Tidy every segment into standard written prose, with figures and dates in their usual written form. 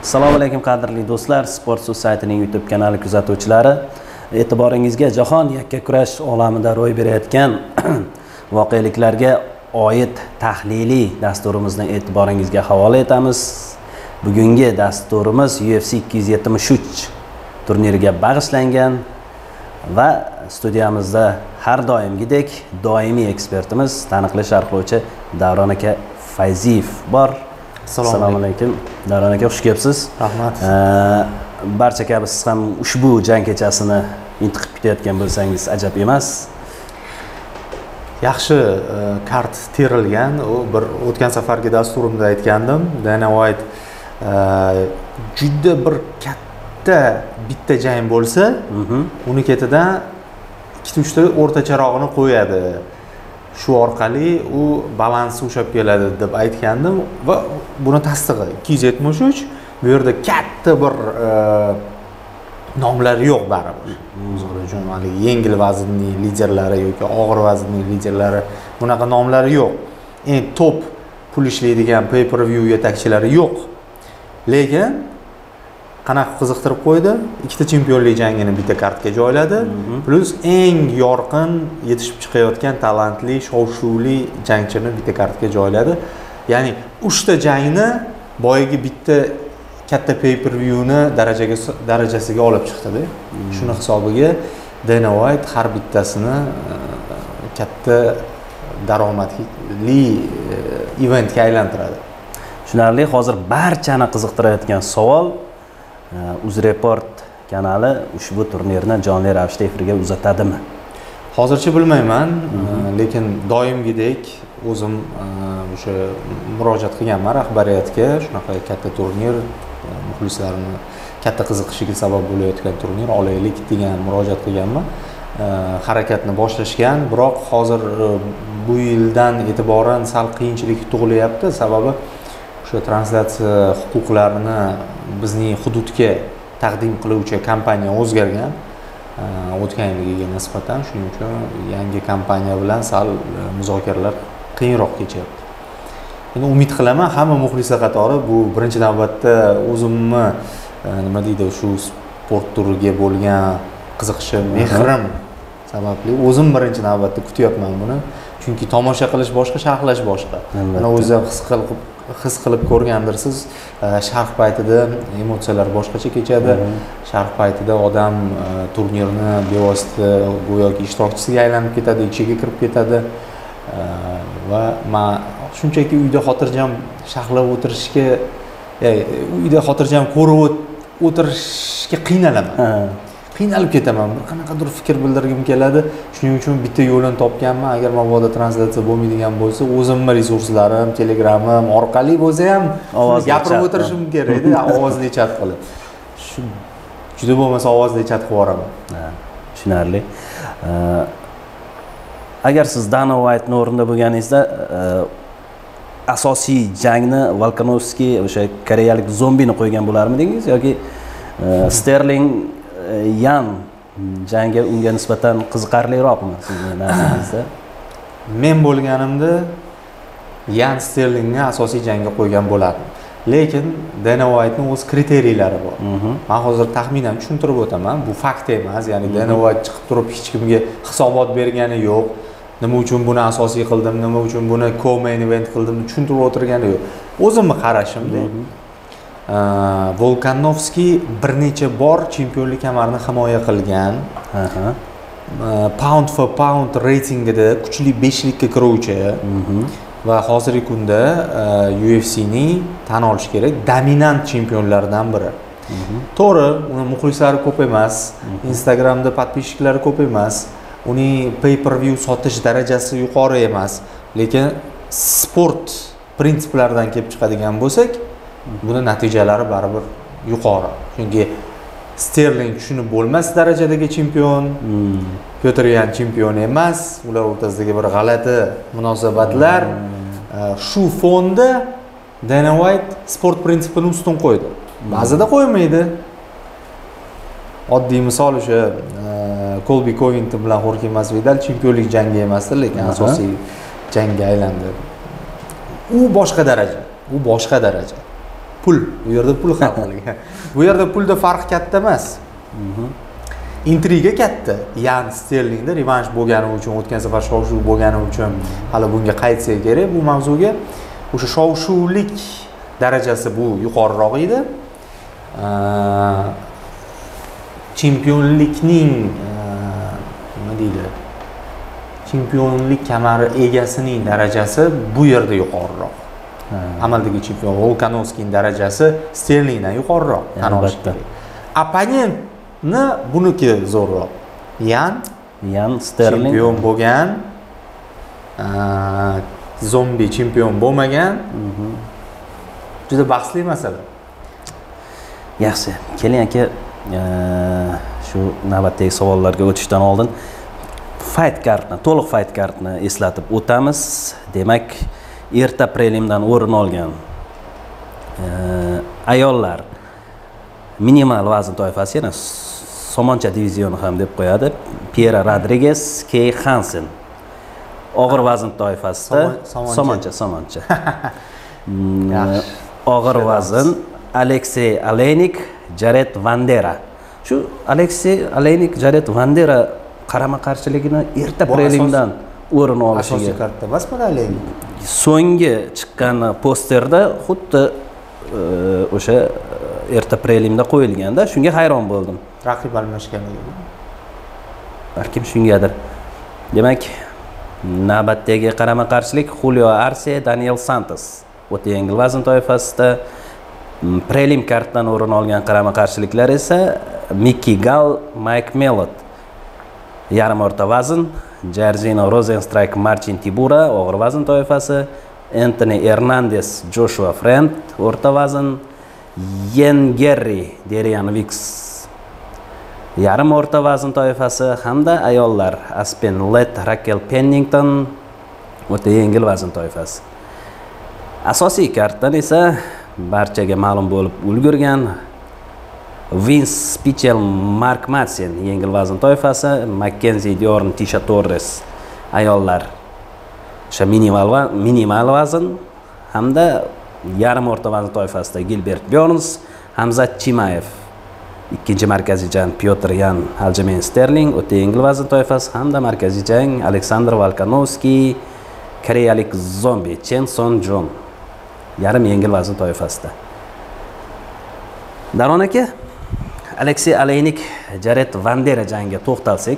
Assalomu alaykum qadrli do'stlar, Sport Society'ning YouTube kanali kuzatuvchilari. E'tiboringizga jahon yakkakurash olamida ro'y berayotgan voqeliklarga oid tahliliy dasturimizni e'tiboringizga havola etamiz. Bugungi dasturimiz UFC 273 turniriga bag'ishlangan va studiyamizda har doimgidek doimiy ekspertimiz, taniqli sharhlovchi Davron aka Fayziyev bor. Assalomu alaykum. Davron aka, xush kelibsiz. Rahmat. Barcha kabi siz ham ushbu jang kechasini intiqib kutayotgan bo'lsangiz ajab emas. Yaxshi kart terilgan. U bir o'tgan safargi dasturimda aytgandim. Dana White juda bir katta bitta jang bo'lsa, uni ketidan 2-3 ta o'rtacharog'ini qo'yadi. Shu orqali u balansi ushlab keladi deb aytgandim va buni tasdig'i 273. Bu yerda katta bir nomlar yo'q baribir. Misol uchun yengil vaznning liderlari yoki og'ir vaznning liderlari bunaqa nomlari yo'q. Eng top pul ishlaydigan pay-per-view yetakchilari yo'q. Lekin qanaqa qiziqtirib qo'ydi? Ikkita chempionlik jangini bitta kartga joyladi. Plus eng yorqin yetishib chiqayotgan talantli, shov-shuvli jangchini bitta kartga joyladi. Ya'ni 3 ta jangni boyagi bitta katta pay-per-viewni darajasiga olib chiqdi-da. Shuni hisobiga Dana White har bittasini katta daromadli eventga aylantiradi. Tushunarli. Hozir barchani qiziqtirayotgan savol, UzReport kanali ushbu turnirni jonli ravishda efirga uzatadimi? Hozircha bilmayman, lekin doimgidek o'zim o'sha murojaat qilganman rahbariyatga, shunaqa katta turnir, muxlislarni katta qiziqishiga sabab bo'layotgan turnir olaylik degan murojaat qilganman. Harakatni boshlashgan, biroq hozir bu yildan e'tiboran sal qiyinchilik tug'ilyapti, sababi o'sha translyatsiya huquqlarini bizning hududga taqdim qiluvchi kompaniya o'zgargan o'tgan yilgiga nisbatan. Shuning uchun yangi kompaniya bilan sal muzokaralar qiyinroq kechyapti. Endi umid qilaman hamma muxlislar qatori bu birinchi navbatda o'zimni nima deydi, shu sport turiga bo'lgan qiziqishim, mehrim sababli o'zim birinchi navbatda kutyapman buni. Chunki tomosha qilish boshqa, sharhlash boshqa. Mana o'zim his qilib ko'rgandirsiz, sharh paytida emotsiyalar boshqacha kechadi. Sharh paytida odam turnirni bevosita go'yoki ishtirokchisiga aylanib ketadi, ichiga kirib ketadi. Va men shunchaki uyda xotirjam sharhlab o'tirishga, uyda xotirjam ko'rib o'tirishga qiynalaman. Qiynalib ketaman. Bir qanaqadir fikr bildirgim keladi. Shuning uchun bitta yo'lini topganman. Agar mabodo translyatsiya bo'lmaydigan bo'lsa, o'zimning resurslarim, Telegramim orqali bo'lsa ham gapirib o'tirishim kerak edi, ovozli chat qilib. Shu juda bo'lmasa ovozli chat qilib yuboraman. Tushunarli. Agar siz Dana White'ning o'rnida bo'lganingizda, asosiy jangni Volkanovski o'sha koreyalik zombini qo'ygan bo'larmidingiz yoki Sterling Yan jangi unga nisbatan qiziqarliroqmi sizning nazaringizda? Men bo'lganimda Yan Sterlingni asosiy jangga qo'ygan bo'lardim. Lekin Dana White'ning o'z kriteriylari bor. Men hozir taxminan tushuntirib o'taman. Bu fakt emas. Ya'ni Dana White chiqib turib hech kimga hisobot bergani yo'q. Nima uchun buni asosiy qildim, nima uchun buni co-main event qildim tushuntirib o'tirgani yo'q. O'zimning qarashimda Volkanovski bir necha bor chempionlik kamarini himoya qilgan. Pound for pound reytingida kuchli 5likka kiruvchi va hozirgi kunda UFC'ning tan olish kerak dominant chempionlardan biri. To'g'ri, uni muxlislari ko'p emas, Instagramda podpishchiklari ko'p emas, uning pay-per-view sotish darajasi yuqori emas, lekin sport prinsiplaridan kelib chiqadigan bo'lsak, buni natijalari baribir yuqori. Chunki Sterling tushunib bo'lmas darajadagi chempion, Petr Yan chempion emas, ular o'rtasidagi bir g'alati munosabatlar. Shu fonda Dana White sport prinsipini ustun qo'ydi. Ba'zida qo'ymaydi. Oddiy misol o'sha Colby Covington bilan Jorge Masvidal chempionlik jangi emasdi, lekin asosiy jangga aylandi. U boshqa daraja. pul. Bu yerda pul qilgan. Bu yerda pulda farq katta emas. Intriga katta. Yan Sterlingda revansh bo'lgani uchun, o'tgan safar shov-shuv bo'lgani uchun hali bunga qaytsak kerak bu mavzuga. O'sha shov-shuvlik darajasi bu yuqoriroq edi. Chempionlikning nima deydi? Chempionlik kamari egasining darajasi bu yerda yuqoriroq. Amaldagi chempion Volkanovskining darajasi Sterlingdan yuqoriroq. Albatta. Opponentni buniki zo'rroq. Yan Sterling chempion bo'lgan, zombi chempion bo'lmagan. Juda bahsli masala. Yaxshi. Keling aka, shu navbatdagi savollarga o'tishdan oldin fight kartni, to'liq fight kartni eslatib o'tamiz. Demak, erta prelimdan o'rin olgan ayollar minimal vazn toifasi, yana somoncha divizioni ham deb qo'yadi. Piera Rodriguez, Kay Hansen. Og'ir vazn toifasida somoncha. Og'ir vazn Alexey Oleinik, Jared Vandeera. Shu Alexey Oleinik, Jared Vandeera qarama-qarshiligini erta prelimdan o'rin olishiga asosiy kartda emasmi Oleinik? So'nggi chiqqan posterda xuddi o'sha erta prelimda qo'yilganda, shunga hayron bo'ldim. Raqib almashganligi. Balkim shungadir. Demak, navbatdagi qarama-qarshilik Julio Arce, Daniel Santos. O'ta yengil vazn toifasida prelim kartdan o'rin olgan qarama-qarshiliklar esa Mickey Gall, Mike Mellot. Yarim o'rta vazn Jairzinho Rozenstruik, Marcin Tibura, og'ir vazn toifasi, Anthony Hernandez, Joshua Friend, o'rta vazn, Yen Gerry, Derian Wicks, yarim o'rta vazn toifasi hamda ayollar Aspen Ladd, Raquel Pennington, o'ta yengil vazn toifasi. Asosiy kartdan esa barchaga ma'lum bo'lib ulgurgan Vince Pichel, Mark Madsen, yengil vazn toifasi, Mackenzie Dern, Tisha Torres, ayollar o'sha minimal vazn hamda yarim o'rta vazn toifasida Gilbert Burns, Hamzat Chimayev, ikkinchi markaziy jang Pyotr Yan, Aljamain Sterling, o'ta yengil vazn toifasi hamda markaziy jang Aleksandr Volkanovski, koreyalik zombi Chen Son Jon, yarim yengil vazn toifasida. Daron aka, Alexey Oleinik, Jared Vandeera jangiga to'xtalsak,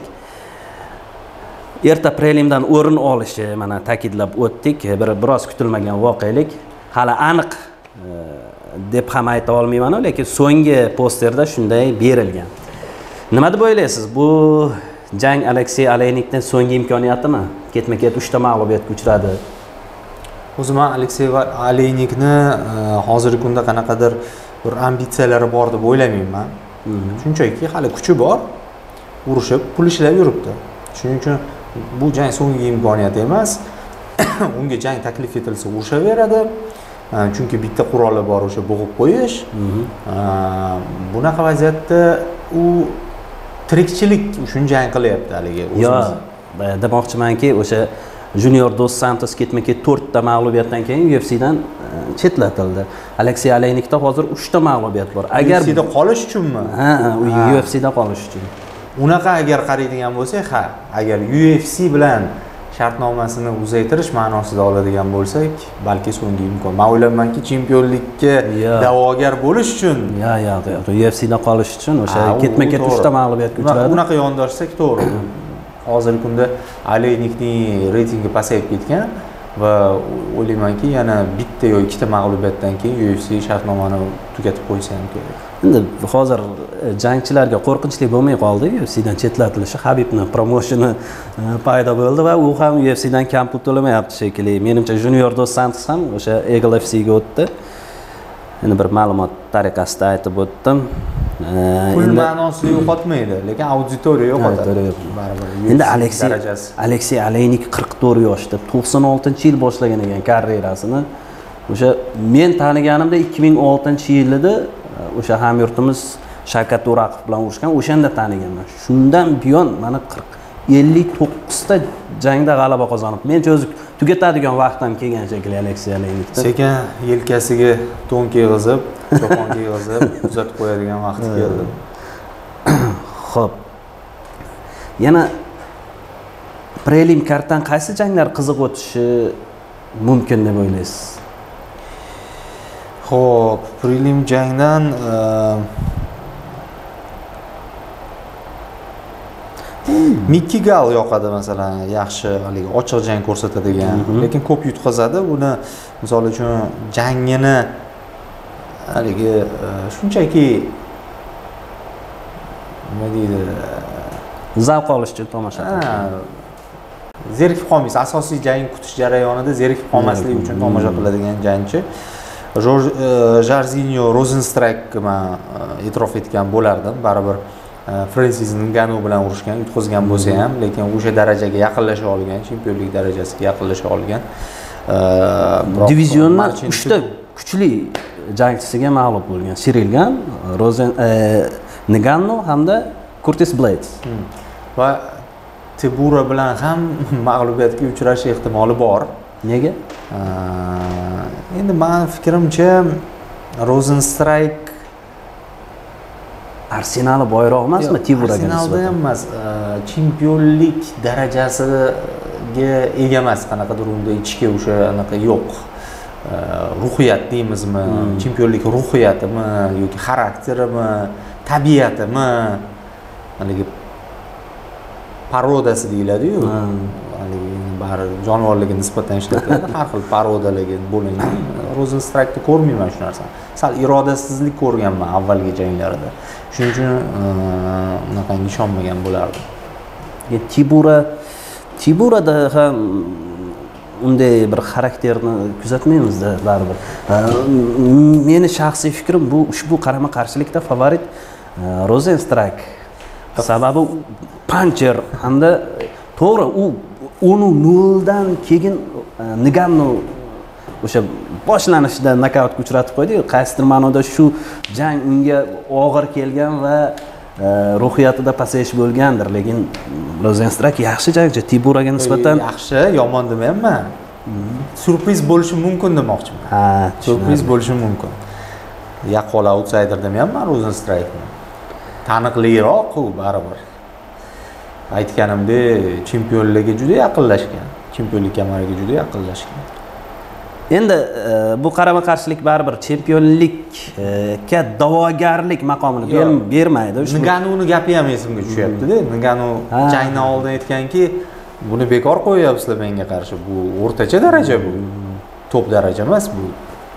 erta prelimdan o'rin olishi mana ta'kidlab o'tdik. Biroz kutilmagan voqelik. Hali aniq deb ham ayta olmayman, lekin so'nggi posterda shunday berilgan. Nima deb o'ylaysiz? Bu jang Alexey Oleinikning so'nggi imkoniyatimi? Ketma-ket 3 ta mag'lubiyatga uchradi. O'zim Alexey Oleinikni hozirgi kunda qanaqadir bir ambitsiyalari bor deb o'ylamayman. Shunchaki hali kuchi bor, urushib, pul ishlab yuribdi. Shuning uchun bu jang so'nggi imkoniyat emas. Unga jang taklif etilsa urushaveradi. Chunki bitta quroli bor, o'sha bo'g'ib qo'yish. Bunaqa vaziyatda u tirikchilik uchun jang qilyapti haligi o'zimiz. Demoqchimanki, o'sha Junior Dos Santos ketma-ket 4 ta mag'lubiyatdan keyin UFC'dan chetlatildi. Alexey Oleinikda hozir 3 ta mag'lubiyat bor. Agar UFC'da qolish uchunmi? Ha, UFC'da qolish uchun. Unaqa agar qaraydigan bo'lsak, agar UFC bilan shartnomasini uzaytirish ma'nosida oladigan bo'lsak, balki so'nggi imkon. Men o'ylaymanki, chempionlikka da'vogar bo'lish uchun, UFC'da qolish uchun o'sha ketma-ket 3 ta mag'lubiyatga uchradi. Unaqa yondoshsak to'g'ri. Hozirgi kunda Oleinikning reytingi pasayib ketgan va o'ylaymanki, yana bitta yoki ikkita mag'lubiyatdan keyin UFC shartnomani tugatib qo'ysa ham kerak. Endi hozir jangchilarga qo'rqinchli bo'lmay qoldi. UFC'dan chetlatilishi, Habibning promosheni paydo bo'ldi va u ham UFC'dan kam pul to'lamayapti shekilli. Menimcha Junior Dos Santos ham o'sha Eagle FC'ga o'tdi. Endi bir ma'lumot tariqasida aytib o'tdim. Pul ma'nosini yo'qotmaydi, lekin auditoriya yo'qotadi. Endi Alexey Oleinik 44 yoshda, 96-yil boshlagan ekan karyerasini. O'sha men taniganimda 2006-yilda o'sha hamyurtimiz Shavkat To'raqov bilan urushgan, o'shanda taniganman. Shundan buyon mana 59 ta jangda g'alaba qozonib. Mencha o'zi tugatadigan vaqt ham kelgan shekilli Aleksey Oleynikda. Sekin yelkasiga to'n kiyg'izib, chopon kiyg'izib kuzatib qo'yadigan vaqti keldi. Xo'p. Yana prelim kartdan qaysi janglar qiziq o'tishi mumkin deb o'ylaysiz? Xo'p, prelim jangdan Mickey Gall yoqadi masalan, yaxshi haligi ochiq jang ko'rsatadigan, lekin ko'p yutqazadi. Buni misol uchun jangini haligi shunchaki nima deydi, zavq olish uchun tomosha qilish. Zerikib qolmaysiz. Asosiy jang kutish jarayonida zerikib qolmaslik uchun tomosha qiladigan jangchi. Jarzinho Rozenstrike men e'tirof etgan bo'lardim. Baribir Francis Ngannou bilan urushgan, yutqazgan bo'lsa ham, lekin o'sha darajaga yaqinlasha olgan, chempionlik darajasiga yaqinlasha olgan. Divizionning 3 ta kuchli jangchisiga mag'lub bo'lgan. Sirilgan, Ngannou hamda Curtis Blades. Va Tibura bilan ham mag'lubiyatga uchrash ehtimoli bor. Nega? Endi men fikrimcha Rozenstrike Arsenali boyroq emasmi Tiburaga nisbatan? Arsenalda ham emas, chempionlik darajasiga ega emas, qanaqadir unda ichki o'sha anaqa yo'q. Ruhiyat deymizmi, chempionlik ruhiyatimi yoki xarakterimi, tabiatimi, haligi parodasi deyiladi-yu. Haligi bari jonivorlarga nisbatan ishlatiladi, har xil parodalarga bo'lingan. Rozenstrike'ni ko'rmayman shu narsani. Sal irodasizlik ko'rganman avvalgi janglarida. Shuning uchun unaqangi ishonmagan bo'lardim. Tiburada ham unday bir xarakterni kuzatmaymiz-da baribir. Meni shaxsiy fikrim bu ushbu qarama-qarshilikda favorit Rozenstrike. Sababi puncher hamda to'g'ri uni 0 dan keyin Ngannou o'sha boshlanishida nokautga uchratib qo'ydi. Qaysidir ma'noda shu jang unga og'ir kelgan va ruhiyatida pasayish bo'lgandir, lekin Rozenstrike yaxshi jangchi, Tiburaga nisbatan yaxshi, yomon demayapman. Surpriz bo'lishi mumkin demoqchiman. Ha, surpriz bo'lishi mumkin. Yaqqol outsider demayapman Rozenstrike'ni. Taniqliroq u baribir. Aytganimdek, chempionlarga juda yaqinlashgan. Chempionlik kamariga juda yaqinlashgan. Endi bu qarama-qarshilik baribir chempionlikka da'vogarlik maqomini bermaydi. Ngannouning gapi ham esimga tushyapti-da. Ngannou jangdan oldin aytganki, buni bekor qo'yapsizlar menga qarshi. Bu o'rtacha daraja bu. Top daraja emas bu.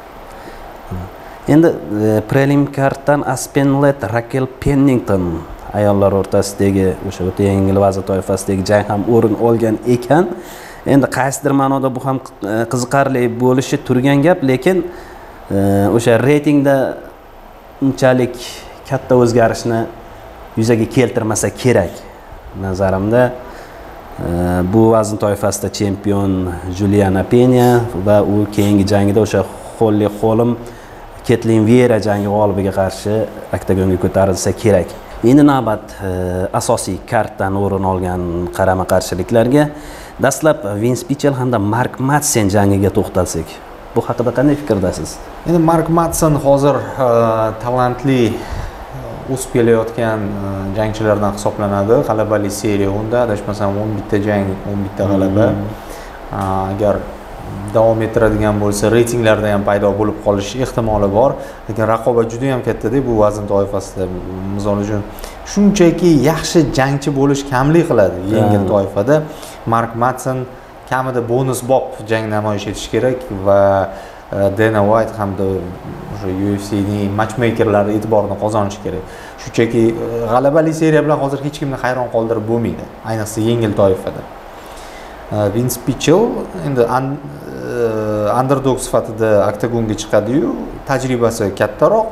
Endi prelim kartdan Aspen Ladd, Raquel Pennington ayollar o'rtasidagi o'sha o'ta yengil vazn toifasidagi jang ham o'rin olgan ekan. Endi qaysidir ma'noda bu ham qiziqarli bo'lishi turgan gap, lekin o'sha reytingda unchalik katta o'zgarishni yuzaga keltirmasa kerak. Nazarimda bu vazn toifasida chempion Juliana Penya va u keyingi jangida o'sha Holly Holm Ketlin Viera jangi g'olibiga qarshi oktagonga ko'tarilsa kerak. Endi navbat asosiy kartdan o'rin olgan qarama-qarshiliklarga. Dastlab Vince Pichel hamda Mark Madsen jangiga to'xtalsak. Bu haqida qanday fikrdasiz? Endi Mark Madsen hozir talantli o'sib kelayotgan jangchilardan hisoblanadi. G'alabali seriya unda, adashmasam 11 ta jang, 11 ta g'alaba. Agar davom ettiradigan bo'lsa, reytinglarda ham paydo bo'lib qolish ehtimoli bor. Lekin raqobat juda ham katta-da bu vazn toifasida. Misol uchun shunchaki yaxshi jangchi bo'lish kamlik qiladi yengil toifada. Mark Madsen kamida bonus bob jang namoyish etish kerak va Dana White hamda o'sha UFC'ning matchmakerlari e'tiborini qozonishi kerak. Shunchaki g'alabali seriya bilan hozir hech kimni hayron qoldirib bo'lmaydi, ayniqsa yengil toifada. Vince Pichel endi underdog sifatida oktagonga chiqadi-yu, tajribasi kattaroq.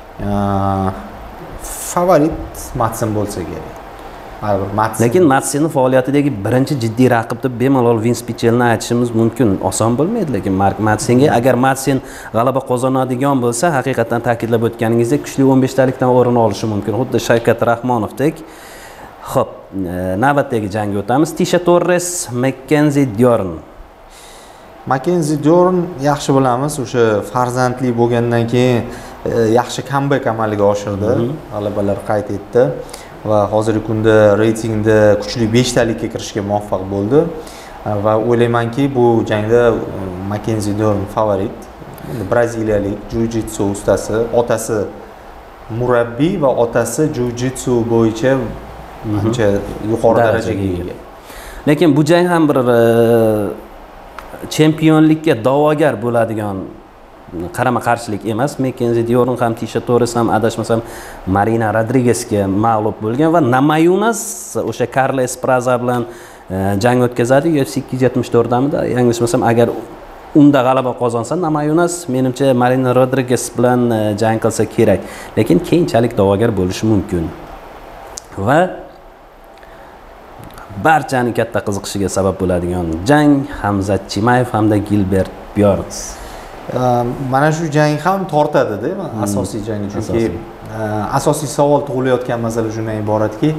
Favorit Madsen bo'lsa kerak. Lekin Madsenning faoliyatidagi birinchi jiddiy raqib deb bemalol Vince Pichelni aytishimiz mumkin. Oson bo'lmaydi, lekin Mark Madsenga agar Madsen g'alaba qozonadigan bo'lsa, haqiqatan ta'kidlab o'tganingizdek kuchli 15 talikdan o'rin olishi mumkin. Xuddi Shavkat Rahmonovdek. Xo'p, navbatdagi jangga o'tamiz. Tisha Torres, Mackenzie Dyorn. Makenzi Dyorn yaxshi bilamiz, o'sha farzandli bo'lgandan keyin yaxshi comeback amalga oshirdi, g'alabalar qayd etdi va hozirgi kunda reytingda kuchli 5 talikka kirishga muvaffaq bo'ldi va o'ylaymanki bu jangda Makenzi Dyorn favorit. Braziliyalik jiu-jitsu ustasi, otasi murabbiy va otasi jiu-jitsu bo'yicha ancha yuqori darajaga ega. Lekin bu jang ham bir chempionlikka da'vogar bo'ladigan qarama-qarshilik emas. Makenzi Dyorn ham Tisha Torres ham adashmasam Marina Rodrigezga mag'lub bo'lgan va Namajunas o'sha Carla Esparza bilan jang o'tkazadi UFC 274damida. Yanglishmasam agar unda g'alaba qozonsa Namajunas menimcha Marina Rodrigez bilan jang qilsa kerak. Lekin keyinchalik da'vogar bo'lishi mumkin. Va barchaning katta qiziqishiga sabab bo'ladigan jang Hamzat Chimayev hamda Gilbert Byorns. Mana shu jang ham tortadi-da, asosiy jang, chunki asosiy savol tug'ilayotgan masala shundan iboratki,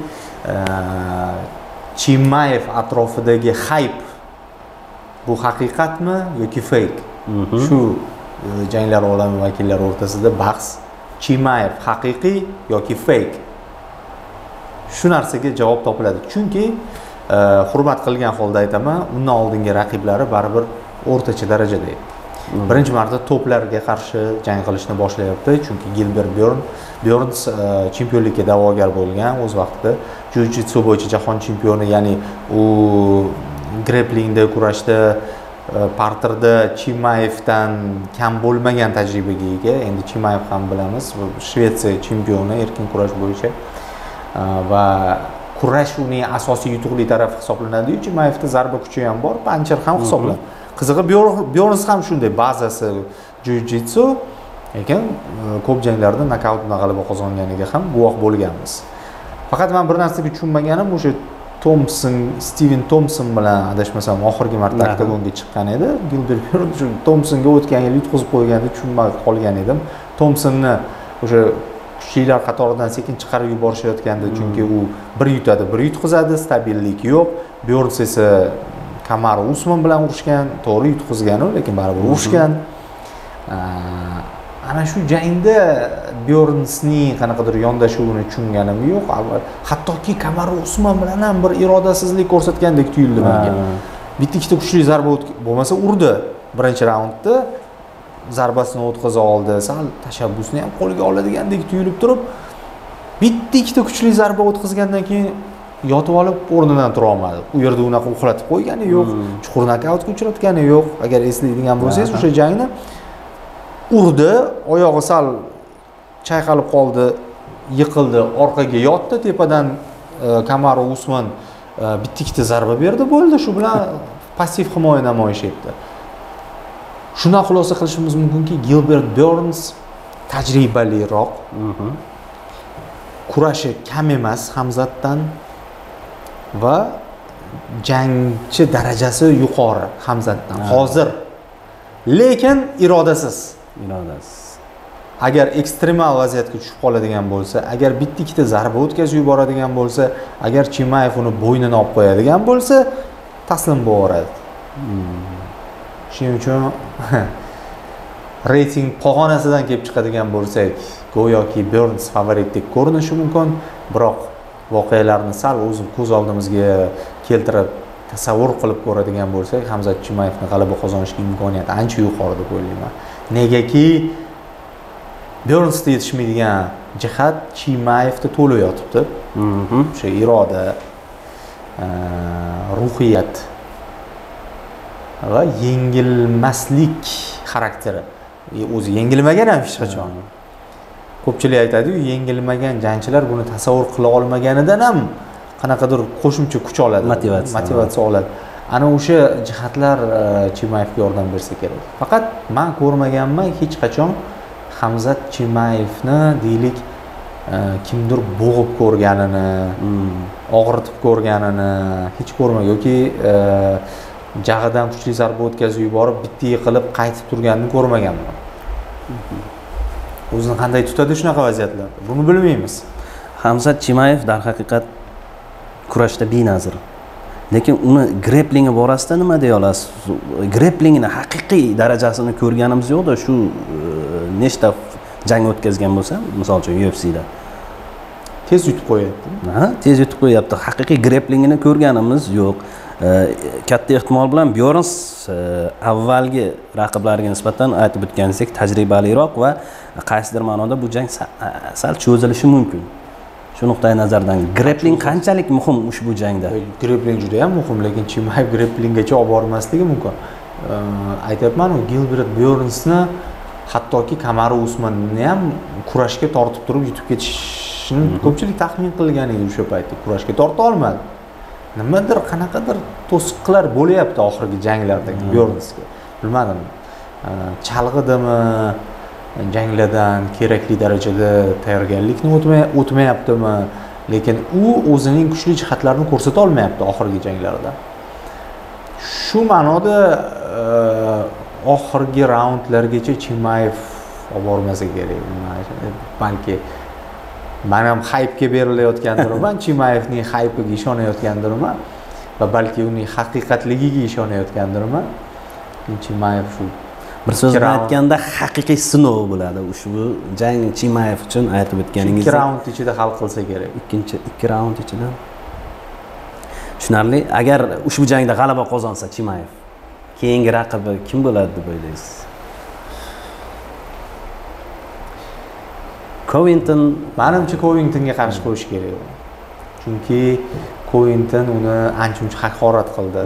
Chimayev atrofidagi hype bu haqiqatmi yoki fake? Shu janglar olami vakillari o'rtasida bahs. Chimayev haqiqiy yoki fake? Shu narsaga javob topiladi. Chunki hurmat qilgan holda aytaman, undan oldingi raqiblari baribir o'rtacha darajada. Birinchi marta toplarga qarshi jang qilishni boshlayapti, chunki Gilbert Byorns chempionlikka da'vogar bo'lgan, o'z vaqtida jiu-jitsu bo'yicha jahon chempioni, ya'ni u grapplingda kurashda, parterda Chimayevdan kam bo'lmagan tajribaga ega. Endi Chimayev ham bilamiz, Shvetsiya chempioni erkin kurash bo'yicha va kurash uning asosiy yutuqli tarafi hisoblanadi. Chimayevda zarba kuchi ham bor, pancher ham hisoblanadi. Qizig'i Byorns ham shunday, bazasi jiu-jitsu, lekin ko'p janglarda nokaut bilan g'alaba qozonganiga ham guvoh bo'lganmiz. Faqat men bir narsaga tushunmaganim, o'sha Steven Thompson bilan adashmasam oxirgi marta oktagonga chiqqan edi. Gilbert Byorns Thompsonga o'tgan yil yutqizib qo'yganda tushunmay qolgan edim. Thompsonni o'sha kuchlilar qatoridan sekin chiqarib yuborishayotgandi, chunki u bir yutadi, bir yutqizadi, stabillik yo'q. Byorns esa Kamaru Usman bilan urushgan, to'g'ri yutqizgan, lekin baribir urushgan. Ana shu jangda Byornsning qanaqadir yondashuvini tushunganim yo'q. Hattoki Kamaru Usman bilan ham bir irodasizlik ko'rsatgandek tuyuldi menga. Bitta-ikkita kuchli zarba bo'lmasa urdi birinchi raundda. Zarbasini o'tkaza oldi, sal tashabbusni ham qo'lga oladigandek tuyulib turib, bitta-ikkita kuchli zarba o'tkazgandan keyin yotib olib o'rnidan tura olmadi. U yerda unaqa uxlatib qo'ygani yo'q, chuqur nokautga uchratgani yo'q. Agar eslaydigan bo'lsangiz, o'sha jangni urdi, oyog'i sal chayqalib qoldi, yiqildi, orqaga yotdi, tepadan Kamaru Usman bitta-ikkita zarba berdi, bo'ldi. Shu bilan passiv himoya namoyish etdi. Shundan xulosa qilishimiz mumkinki, Gilbert Byorns tajribaliroq, kurashi kam emas Hamzatdan va jangchi darajasi yuqori Hamzatdan hozir. Lekin irodasiz. Agar ekstremal vaziyatga tushib qoladigan bo'lsa, agar bitta-ikkita zarba o'tkazib yuboradigan bo'lsa, agar Chimayev uni bo'ynini olib qo'yadigan bo'lsa, taslim bo'laveradi. Shuning uchun reyting pog'onasidan kelib chiqadigan bo'lsak, go'yoki Byorns favoritdek ko'rinishi mumkin, biroq voqealarni sal o'zim ko'z oldimizga keltirib tasavvur qilib ko'radigan bo'lsak, Hamzat Chimayevning g'alaba qozonishga imkoniyati ancha yuqori deb o'ylayman. Negaki Byornsda yetishmaydigan jihat Chimayevda to'lib yotibdi. O'sha iroda, ruhiyat va yengilmaslik xarakteri. O'zi yengilmagan ham hech qachon. Ko'pchilik aytadi-yu, yengilmagan jangchilar buni tasavvur qila olmaganidan ham qanaqadir qo'shimcha kuch oladi, motivatsiya oladi. Ana o'sha jihatlar Chimayevga yordam bersa kerak. Faqat men ko'rmaganman hech qachon Hamzat Chimayevni deylik kimdir bo'g'ib ko'rganini, og'ritib ko'rganini hech ko'rmagan yoki jag'idan kuchli zarba o'tkazib yuborib, bitta yiqilib qaytib turganini ko'rmaganman. O'zini qanday tutadi shunaqa vaziyatlarda? Buni bilmaymiz. Hamzat Chimayev darhaqiqat kurashda benazir. lekin uni greplingi borasida nima deya olasiz? Greplingni haqiqiy darajasini ko'rganimiz yo'qda, shu nechta jang o'tkazgan bo'lsam, misol uchun UFC'da tez yutib qo'yapti. Tez yutib qo'yapti. Haqiqiy greplingini ko'rganimiz yo'q. Katta ehtimol bilan Byorns avvalgi raqiblariga nisbatan aytib o'tganingizdek tajribaliroq va qaysidir ma'noda bu jang sal cho'zilishi mumkin. Shu nuqtai nazardan grepling qanchalik muhim ushbu jangda? Grepling juda ham muhim, lekin Chimayev greplinggacha olib bormasligi mumkin. Aytayapman, Gilbert Byornsni hattoki Kamaru Usmanni ham kurashga tortib turib yutib ketishini ko'pchilik taxmin qilgan edi o'sha paytda. Kurashga torta olmadi. Nimadir qanaqadir to'siqlar bo'lyapti oxirgi janglarda Byornsga. Bilmadim. Chalg'idimi, janglardan kerakli darajada tayyorgarlikni o'tmayaptimi, lekin u o'zining kuchli jihatlarini ko'rsata olmayapti oxirgi janglarda. Shu ma'noda oxirgi raundlargacha Chimayev olib bormasa kerak. Balki men ham hype'ga berilayotgandirman, Chimayevning hype'iga ishonayotgandirman va balki uning haqiqatligiga ishonayotgandirman. Chimayev shu bir so'z bilan aytganda haqiqiy sinov bo'ladi. Ushbu jang Chimayev uchun aytib o'tganingizdek 2 raund ichida hal qilsa kerak. Ikki raund ichida. Tushunarli. Agar ushbu jangda g'alaba qozonsa Chimayev, keyingi raqibi kim bo'ladi deb o'ylaysiz? Covington, menimcha Covingtonga qarshi qo'yish kerak. Chunki Covington uni ancha-muncha haqorat qildi.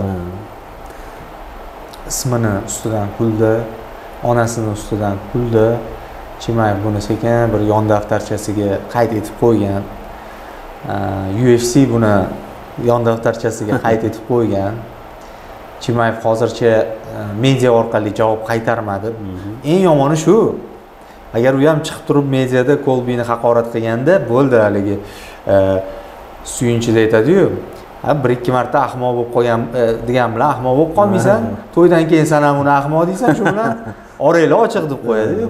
Ismini ustidan kuldi, onasini ustidan kuldi. Chimayev buni sekin bir yon daftarchasiga qayd etib qo'ygan. UFC buni yon daftarchasiga qayd etib qo'ygan. Chimayev hozircha media orqali javob qaytarmadi. Eng yomoni shu. Agar u ham chiqib turib mediada Kolbini haqorat qilganda bo'ldi, haligi suyunchida aytadi-yu, bir-ikki marta ahmoq bo'lib qolgan degan bilan ahmoq bo'lib qolmaysan, to'ydan keyin sen ham uni ahmoq deysan, shu bilan oranglar ochiq deb qo'yadi-yu.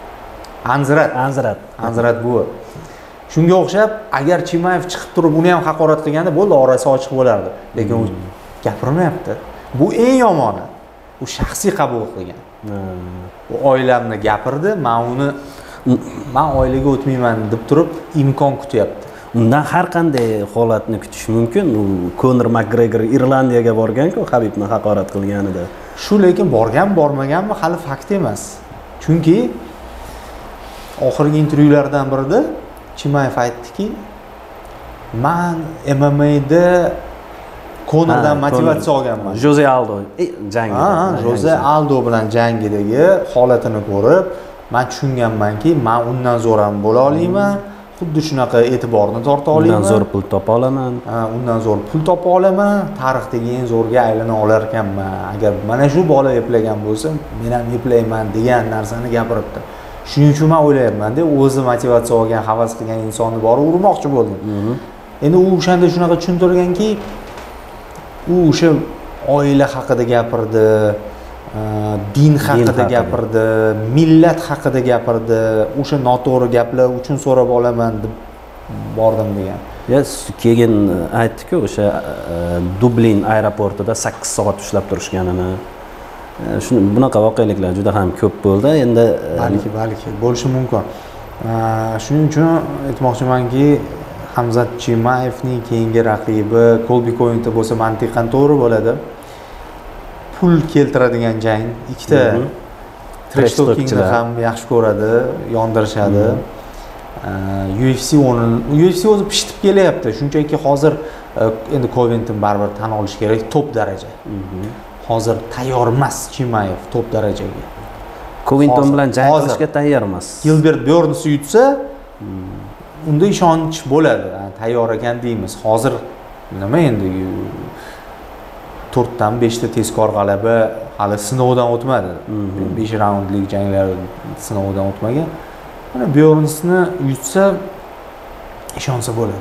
Anzirat bu. Shunga o'xshab, agar Chimayev chiqib turib uni ham haqorat qilganda bo'ldi, orasi ochiq bo'lardi. Lekin u gapirmayapti. Bu eng yomoni. U shaxsiy qabul qilgan. U oilamni gapirdi, men oilaga o'tmayman deb turib imkon kutyapti. Undan har qanday holatni kutish mumkin. U Conor McGregor Irlandiyaga borgan-ku, Habibni haqorat qilganida. Shu lekin bormaganmi hali fakt emas. Chunki oxirgi intervyulardan birida Chimayev aytdiki, men MMA'da Conordan motivatsiya olganman. Jose Aldo jangida. Jose Aldo bilan jangidagi holatini ko'rib, men tushunganmanki, men undan zo'r ham bo'la olmayman. Xuddi shunaqa e'tiborni torta olaman. Undan zo'r pul topa olaman. Undan zo'r pul topa olaman. Tarixdagi eng zo'rga aylana olar ekanman. Agar mana shu bola eplagan bo'lsa, men ham eplayman degan narsani gapiribdi. Shuning uchun men o'ylayapman-da, o'zi motivatsiya olgan, havas qilgan insonni borib urmoqchi bo'ldim. Endi u o'shanda shunaqa tushuntirganki, u o'sha oila haqida gapirdi, din haqida gapirdi, millat haqida gapirdi, o'sha noto'g'ri gaplar uchun so'rab olaman deb bordim degan. Keyin aytdi-ku, o'sha Dublin aeroportida 8 soat ushlab turishganini. Bunaqa voqeliklar juda ham ko'p bo'ldi. Endi balki bo'lishi mumkin. Shuning uchun aytmoqchimanki, Hamzat Chimayevning keyingi raqibi Colby Covington bo'lsa mantiqan to'g'ri bo'ladi. Pul keltiradigan jang, ikkita trash talkingni ham yaxshi ko'radi, yondirishadi. UFC o'zi pishitib kelyapti. Shunchaki hozir endi Covington baribir tan olish kerak, top daraja. Hozir tayyor emas Chimayev top darajaga. Covington bilan jang qilishga tayyor emas. Gilbert Byorns yutsa, unda ishonch bo'ladi. Tayyor ekan deymiz. Hozir nima endi 4 dan 5 ta tezkor g'alaba hali sinovdan o'tmadi. 5 raundlik janglar sinovdan o'tmagan. Mana Byornsni yutsa ishonsa bo'ladi.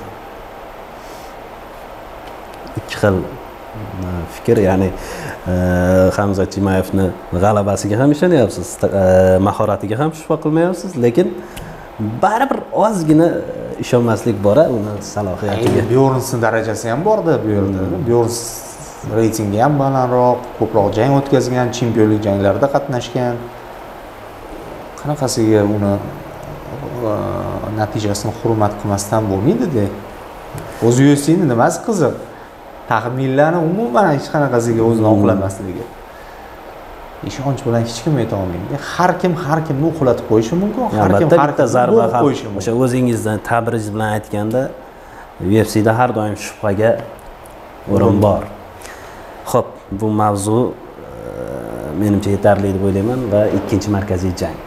Ikki xil fikr, ya'ni Hamzat Chimayevni g'alabasiga ham ishonyapsiz, mahoratiga ham shubha qilmayapsiz, lekin baribir ozgina ishonmaslik bor, uni salohiyatiga. Byornsning darajasi ham bor-da bu yerda. Byorns reytingi ham balandroq, ko'proq jang o'tkazgan, chempionlik janglarida qatnashgan. Qanaqasiga uni natijasini hurmat qilmasdan bo'lmaydi-da. O'zi UFC'ni nimasi qiziq? Taxminlarni umuman hech qanaqasiga o'zini oqlamasligi. Ishonch bilan hech kim ayta olmaydi. Har kimni uxlatib qo'yishi mumkin, har kim zarba ham o'sha o'zingizdan tabrij bilan aytganda UFC'da har doim shubhaga o'rin bor. Xo'p, bu mavzu menimcha yetarli deb o'ylayman va ikkinchi markaziy jang.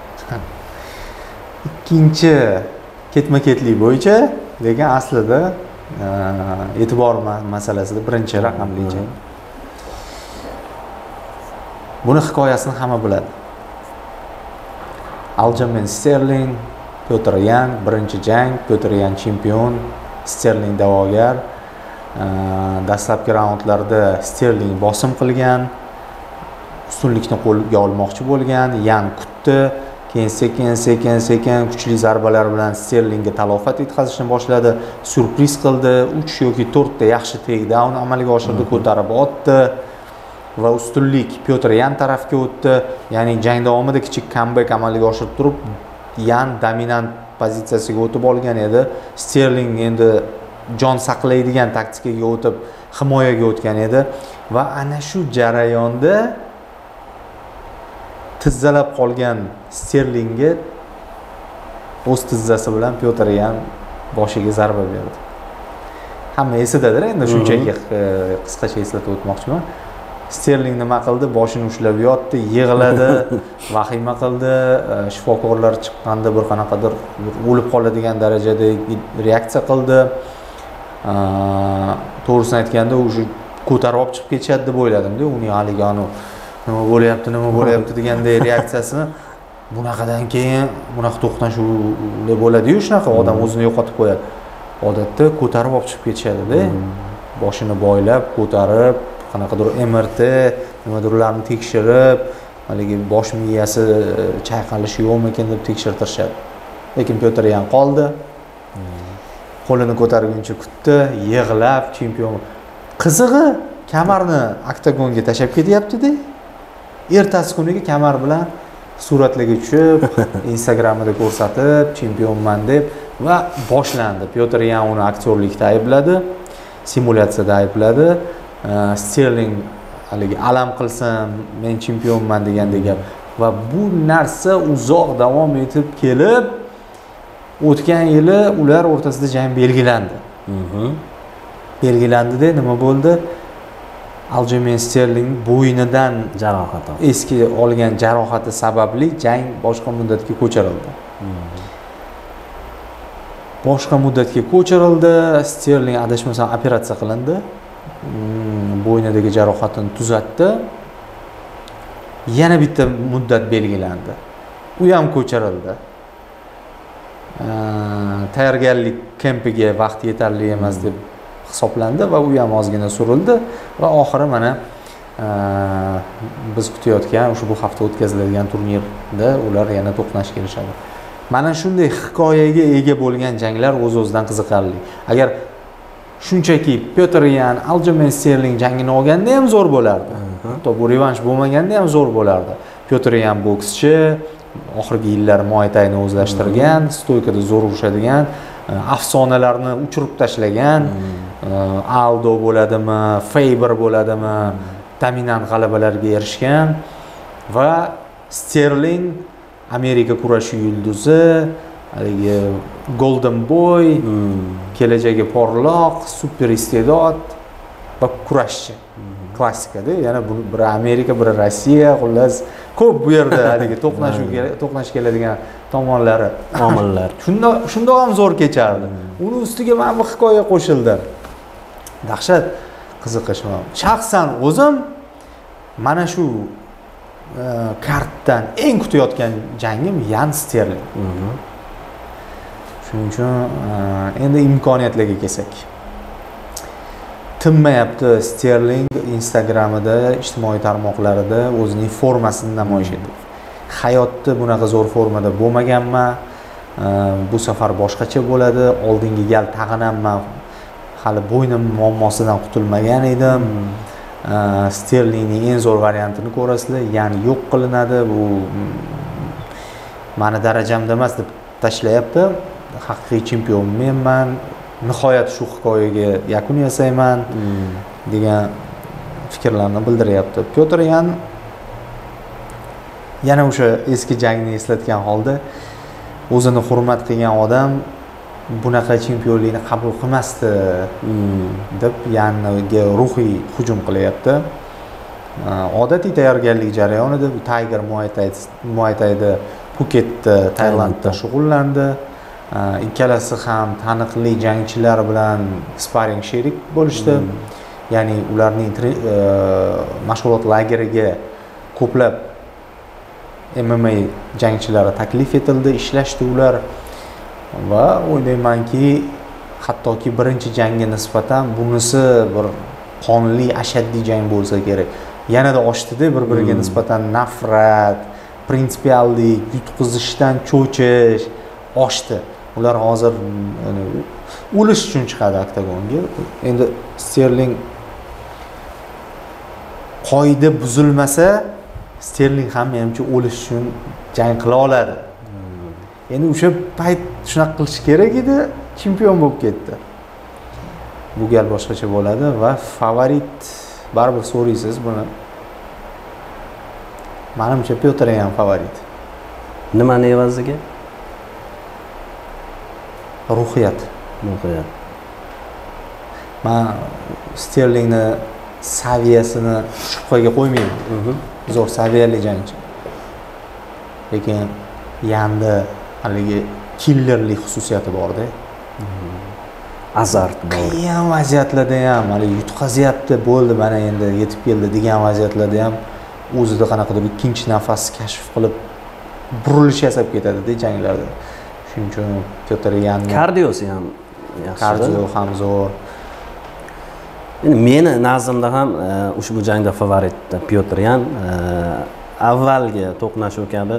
Ikkinchi ketma-ketlik bo'yicha, lekin aslida e'tibor masalasida birinchi raqamli jang. Buni hikoyasini hamma biladi. Aljamain Sterling, Petr Yan birinchi jang, Petr Yan chempion, Sterling da'vogar. Dastlabki raundlarda Sterling bosim qilgan, ustunlikni qo'lga olmoqchi bo'lgan, Yan kutdi, keyin sekin kuchli zarbalar bilan Sterlingga talofat yetkazishni boshladi, surpriz qildi, 3 yoki 4 ta yaxshi takedown amalga oshirdi, ko'tarib otdi va ustunlik Petr Yan tarafga o'tdi. Ya'ni jang davomida kichik comeback amalga oshirib turib, Yan dominant pozitsiyasiga o'tib olgan edi. Sterling endi jon saqlaydigan taktikaga o'tib himoyaga o'tgan edi va ana shu jarayonda tizzalab qolgan Sterlingga o'z tizzasi bilan Petr Yan boshiga zarba berdi. Hamma esidadir, endi shunchaki qisqacha eslatib o'tmoqchiman. Sterling nima qildi? Boshini ushlab yotdi, yig'ladi, vahima qildi. Shifokorlar chiqqanda bir qanaqadir o'lib qoladigan darajada reaksiya qildi. To'g'risini aytganda, o'sha ko'tarib olib chiqib ketishadi deb o'yladim-da, uning haligi nima bo'lyapti deganday reaksiyasini. Bunaqadan keyin bunaqa to'qnashuvlar bo'ladi-yu, shunaqa odam o'zini yo'qotib qo'yadi. Odatda ko'tarib olib chiqib ketishadi-da. Boshini boylab, ko'tarib, qanaqadir MRT, nimadirlarni tekshirib, haligi bosh miyasi chayqalishi yo'qmikan deb tekshirtirishadi. Lekin Petr Yan qoldi. Qo'lini ko'targuncha kutdi, yig'lab chempion. Qizig'i, kamarni oktagonga tashab ketyapti-da. Ertasi kuniga kamar bilan suratlarga tushib, Instagramida ko'rsatib, chempionman deb va boshlandi. Petr Yan uni aktyorlikda aybladi, simulyatsiyada aybladi. Sterling haligi alam qilsin, men chempionman degandek gap va bu narsa uzoq davom etib kelib, o'tgan yili ular o'rtasida jang belgilandi. Belgilandi-da, nima bo'ldi? Aljamain Sterling bo'ynidan jarohat oldi. Eski olgan jarohati sababli jang boshqa muddatga ko'chirildi. Boshqa muddatga ko'chirildi. Sterling adashmasam operatsiya qilindi. Bo'ynidagi jarohatini tuzatdi. Yana bitta muddat belgilandi. U ham ko'chirildi. Tayyorgarlik kampiga vaqt yetarli emas deb hisoblandi va u ham ozgina surildi va oxiri mana biz kutayotgan bu hafta o'tkaziladigan turnirda ular yana to'qnash kelishadi. Mana shunday hikoyaga ega bo'lgan janglar o'z-o'zidan qiziqarli. Agar shunchaki Petr Yan, Aljamain Sterling jangini olganda ham zo'r bo'lardi. Hatto bu revansh bo'lmaganda ham zo'r bo'lardi. Petr Yan bokschi, oxirgi yillar Muay Thai'ni o'zlashtirgan, stoykada zo'r urishadigan, afsonalarni uchirib tashlagan, Aldo bo'ladimi, Faber bo'ladimi, dominant g'alabalarga erishgan va Sterling Amerika kurashi yulduzi, haligi Golden Boy, kelajagi porloq, super iste'dod va kurashchi. Klassikada, yana bir Amerika, bir Rossiya, xullas ko'p bu yerda haligi to'qnash keladigan tomonlari, omillar. Shundoq ham zo'r kechardi. Uni ustiga mana bu hikoya qo'shildi. Dahshat qiziqish. Shaxsan o'zim mana shu kartdan eng kutayotgan jangim Yan Sterling. Shuning uchun endi imkoniyatlarga kelsak. Tinmayapti Sterling Instagramida, ijtimoiy tarmoqlarida o'zining formasini namoyish etdi. Hayotda bunaqa zo'r formada bo'lmaganman. Bu safar boshqacha bo'ladi. Oldingi gal tag'in ham men hali bo'ynim muammosidan qutulmagan edim. Sterlingning eng zo'r variantini ko'rasizlar, ya'ni yo'q qilinadi. Bu mani darajamda emas deb tashlayapti. Haqiqiy chempion menman, nihoyat shu hikoyaga yakun yasayman degan fikrlarni bildiryapti. Pyotr Yan yana o'sha eski jangni eslatgan holda o'zini hurmat qilgan odam bunaqa chempionlikni qabul qilmasdi deb Yanga ruhiy hujum qilyapti. Odatiy tayyorgarlik jarayonida Tiger Muay Thai'da Puketda, Tailandda shug'ullandi. Ikkalasi ham taniqli jangchilar bilan sparring sherik bo'lishdi. Ya'ni ularning mashg'ulot lageriga ko'plab MMA jangchilari taklif etildi, ishlashdi ular va o'ylaymanki, hattoki birinchi jangga nisbatan bunisi bir qonli, ashaddiy jang bo'lsa kerak. Yanada oshdi-da bir-biriga nisbatan nafrat, prinsipiallik, yutqizishdan cho'chish oshdi. Ular hozir o'lish uchun chiqadi oktagonga. Endi Sterling qoida buzilmasa, Sterling ham menimcha o'lish uchun jang qila oladi. Endi o'sha payt shunaqa qilish kerak edi, chempion bo'lib ketdi. Bu gal boshqacha bo'ladi va favorit baribir so'raysiz buni. Menimcha Pyotr Yan favorit. Nimani evaziga? Ruhiyat. Men Sterlingni saviyasini shubhaga qo'ymayman. Zo'r saviyali jangchi. Lekin Yanda haligi killerlik xususiyati bor-da. Azart bor. Qiyin vaziyatlarda ham, hali yutqazyapti, bo'ldi, mana endi yetib keldi degan vaziyatlarda ham o'zida qanaqadir ikkinchi nafas kashf qilib burilish yasab ketadi-da janglarda. Shuning uchun Pyotr Yanni kardiosi ham yaxshi. Kardio ham zo'r. Endi meni nazrimda ham ushbu jangda favorit Pyotr Yan. Avvalgi to'qnashuv kabi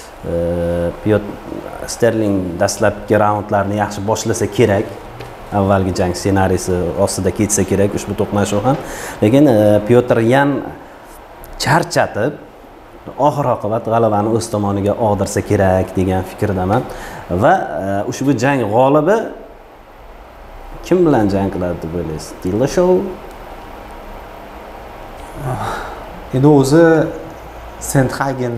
Sterling dastlabki raundlarni yaxshi boshlasa kerak. Avvalgi jang ssenariysi ostida ketsa kerak ushbu to'qnashuv ham. Lekin Pyotr Yan charchatib oxir oqibat g'alabani o'z tomoniga og'dirsa kerak degan fikrdaman va ushbu jang g'olibi kim bilan jang qiladi deb o'ylaysiz? Dillashaw? Endi o'zi Sandhagen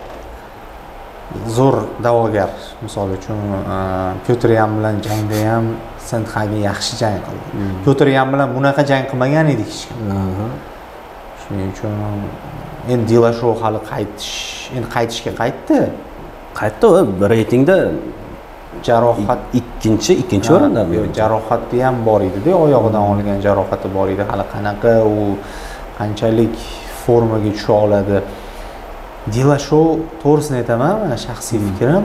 zo'r da'vogar. Misol uchun Pyotr Yan bilan jangda ham Sandhagen yaxshi jang qildi. Pyotr Yan bilan bunaqa jang qilmagan edi hech kim. Shuning uchun endi Dillashaw hali qaytishga qaytdi. Qaytdi va reytingda jarohat ikkinchi o'rinda. Jarohati ham bor edi-da, oyog'idan olgan jarohati bor edi. Hali qanaqa u qanchalik formaga tusha oladi. Dillashaw to'g'risini aytaman, mana shaxsiy fikrim,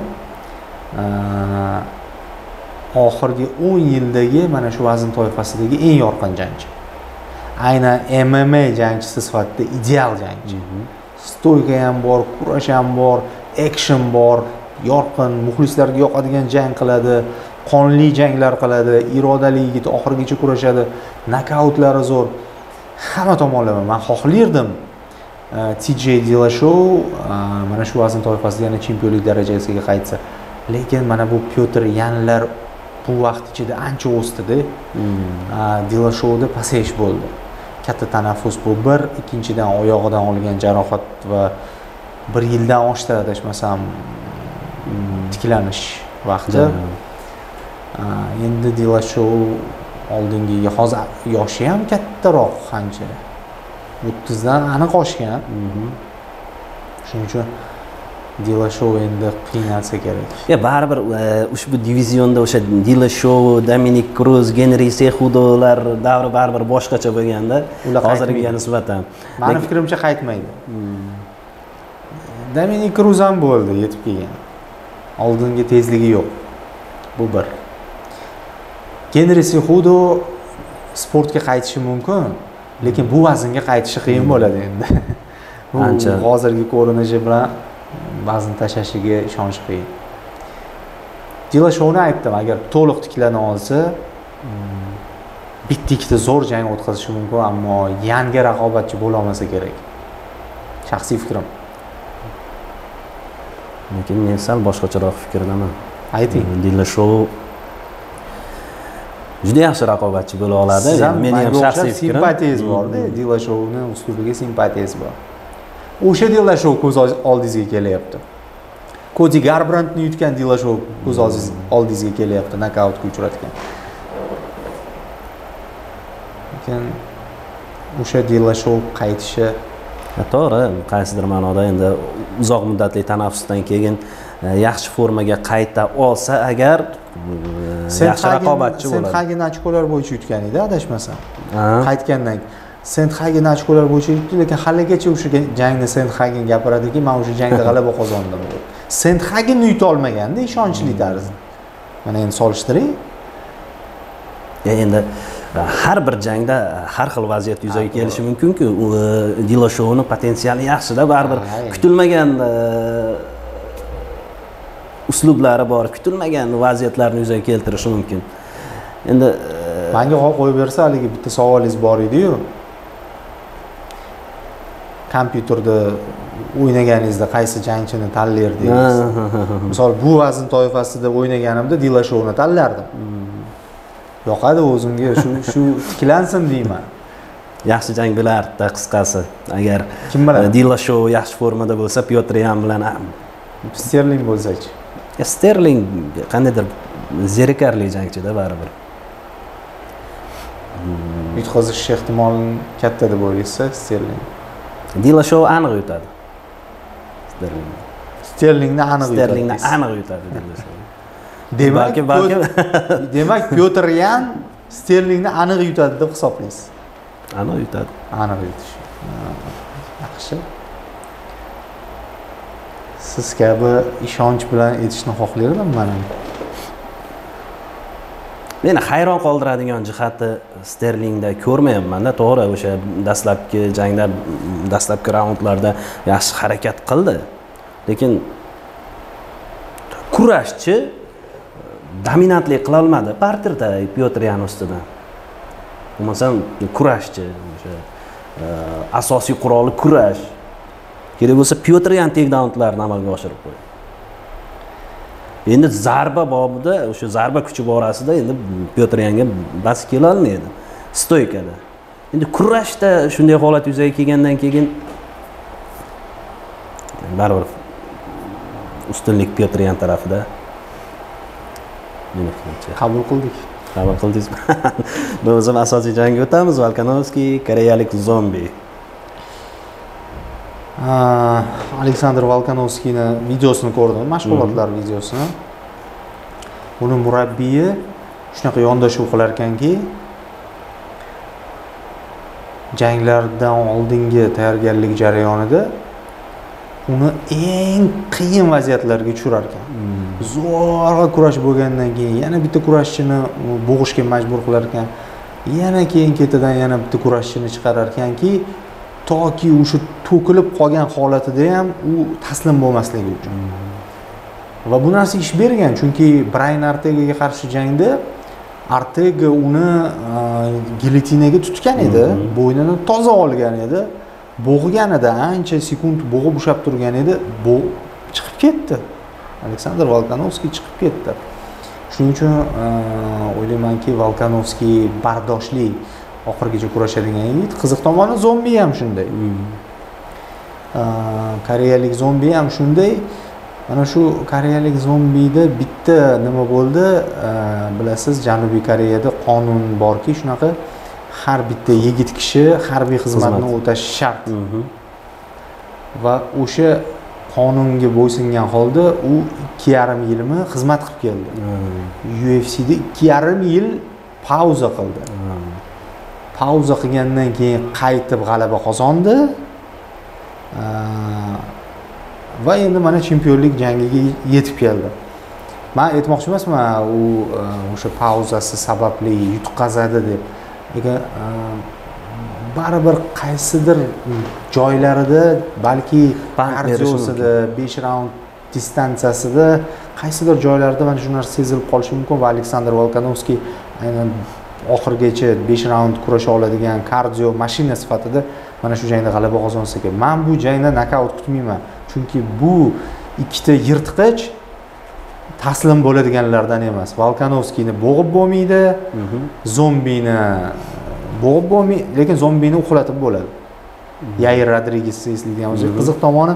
oxirgi 10 yildagi mana shu vazn toifasidagi eng yorqin jangchi. Aynan MMA jangchisi sifatida ideal jangchi. Stoyka ham bor, kurash ham bor, action bor, yorqin, muxlislarga yoqadigan jang qiladi, qonli janglar qiladi, irodali yigit, oxirigacha kurashadi, nokautlari zo'r. Hamma tomonlama men xohlardim TJ Dillashaw mana shu vazn toifasida yana chempionlik darajasiga qaytsa. Lekin mana bu Pyotr Yanlar bu vaqt ichida ancha o'sdi-da. Dillashawda pasayish bo'ldi. Katta tanaffus bu bir, ikkinchidan oyog'idan olgan jarohat va 1 yildan oshdi adashmasam tiklanish vaqti. Endi Dillashaw oldingiga hozir yoshi ham kattaroq qancha. 30 dan aniq oshgan. Shuning uchun Dillashaw endi qiynalsa kerak. Baribir ushbu divizionda o'sha Dillashaw, Dominic Cruz, Henry Cejudolar davri baribir boshqacha bo'lganda, hozirgiga nisbatan. Meni fikrimcha qaytmaydi. Dominic Cruz ham bo'ldi, yetib kelgan. Oldingi tezligi yo'q. Bu bir. Henry Cejudo sportga qaytishi mumkin, lekin bu vaznga qaytishi qiyin bo'ladi endi. Bu hozirgi ko'rinishi bilan vazn tashlashiga ishonish qiyin. Dillashawni aytdim, agar to'liq tiklana olsa, bitta ikkita zo'r jang o'tkazishi mumkin, ammo yangi raqobatchi bo'la olmasa kerak. Shaxsiy fikrim. Lekin men sal boshqacharoq fikrdaman. Ayting. Dillashow juda yaxshi raqobatchi bo'la oladi. Meni ham shaxsiy fikrim. Simpatiyangiz bor-da, Dillashowning uslubiga simpatiyangiz bor. O'sha Dillashow ko'z oldingizga kelyapti. Cody Garbrandtni yutgan Dillashow ko'z oldingizga kelyapti, nokautga uchratgan. Lekin o'sha Dillashow qaytishi to'g'ri, qaysidir ma'noda endi uzoq muddatli tanaffusdan keyin yaxshi formaga qayta olsa agar yaxshi raqobatchi bo'ladi. Senthagen ochkolar bo'yicha yutgan edi, adashmasam. Qaytgandan Senthagen ochkolar bo'yicha yutdi, lekin haligacha o'sha jangni Senthagen gapiradiki, men o'sha jangda g'alaba qozondim deb. Senthagenni yuta olmaganda ishonchli tarzda. Mana endi solishtiring. Endi har bir jangda har xil vaziyat yuzaga kelishi mumkin-ku. Dillashowning potensiali yaxshi-da, baribir kutilmagan uslublari bor, kutilmagan vaziyatlarni yuzaga keltirishi mumkin. Endi menga qo'yib bersa, haligi bitta savolingiz bor edi-yu. Kompyuterda o'ynaganingizda qaysi jangchini tanlardingiz? Misol bu vazn toifasida o'ynaganimda Dillashowni tanlardim. Yoqadi o'zimga, shu tiklansin deyman. Yaxshi jang bo'lardi, qisqasi. Agar kim biladi? Dillashow yaxshi formada bo'lsa, Pyotr Yan bilan Sterling bo'lsa-chi. Sterling qandaydir zerikarli jangchi-da baribir. Yutqazish ehtimoli katta deb o'ylaysiz, Sterling. Dillashow aniq yutadi. Sterlingni aniq yutadi Dillashow. Demak, Pyotr Yan Sterlingni aniq yutadi deb hisoblaysiz. Aniq yutadi. Aniq yutish. Yaxshi. Siz kabi ishonch bilan aytishni xohlardim men. Meni hayron qoldiradigan jihati Sterlingda ko'rmayapman-da, to'g'ri, o'sha dastlabki jangda, dastlabki raundlarda yaxshi harakat qildi. Lekin kurashchi dominantlik qila olmadi parterda Pyotr Yan ustidan. Bo'lmasam kurashchi, o'sha asosiy quroli kurash. Kerak bo'lsa Pyotr Yan takedownlarni amalga oshirib qo'ydi. Endi zarba bobida, o'sha zarba kuchi borasida endi Pyotr Yanga bas kela olmaydi stoykada. Endi kurashda shunday holat yuzaga kelgandan keyin baribir ustunlik Pyotr Yan tarafida. Qabul qildik. Qabul qildingizmi? Biz ham asosiy jangga o'tamiz. Volkanovski, koreyalik zombi. Aleksandr Volkanovskiyni videosini ko'rdim, mashg'ulotlar videosini. Uni murabbiyi shunaqa yondashuv qilar ekanki, janglardan oldingi tayyorgarlik jarayonida uni eng qiyin vaziyatlarga tushirar ekan. Zo'rg'a kurash bo'lgandan keyin yana bitta kurashchini bo'g'ishga majbur qilar ekan. Yana keyin ketidan yana bitta kurashchini chiqarar ekanki, toki o'sha to'kilib qolgan holatida ham u taslim bo'lmasligi uchun. Va bu narsa ish bergan, chunki Brian Ortegaga qarshi jangda Ortega uni gilotinaga tutgan edi, bo'ynini toza olgan edi. Bo'g'ganida ancha sekund bo'g'ib ushlab turgan edi, bu chiqib ketdi. Aleksandr Volkanovski chiqib ketdi. Shuning uchun o'ylaymanki, Volkanovski bardoshli, oxirigacha kurashadigan yigit. Qiziq tomoni zombi ham shunday. Koreyalik zombi ham shunday. Mana shu koreyalik zombida bitta nima bo'ldi? Bilasiz, Janubiy Koreyada qonun borki, shunaqa har bitta yigit kishi harbiy xizmatni o'tashi shart. Va o'sha qonunga bo'ysungan holda u 2,5 yilmi xizmat qilib keldi. UFCda 2,5 yil pauza qildi. Pauza qilgandan keyin qaytib g'alaba qozondi. Va endi mana chempionlik jangiga yetib keldi. Men aytmoqchi emasman, u o'sha pauzasi sababli yutqazadi deb. Lekin baribir qaysidir joylarida, balki kardiosida, 5 raund distansiyasida, qaysidir joylarda mana shu narsa sezilib qolishi mumkin va Aleksandr Volkanovski aynan oxirigacha 5 raund kurasha oladigan kardio mashina sifatida mana shu jangda g'alaba qozonsa kerak. Men bu jangda nokaut kutmayman. Chunki bu ikkita yirtqich taslim bo'ladiganlardan emas. Volkanovskiyni bo'g'ib bo'lmaydi, zombini bo'g'ib bo'lmaydi, lekin zombini uxlatib bo'ladi. Yair Rodrigesni eslaydigan bo'lsak, qiziq tomoni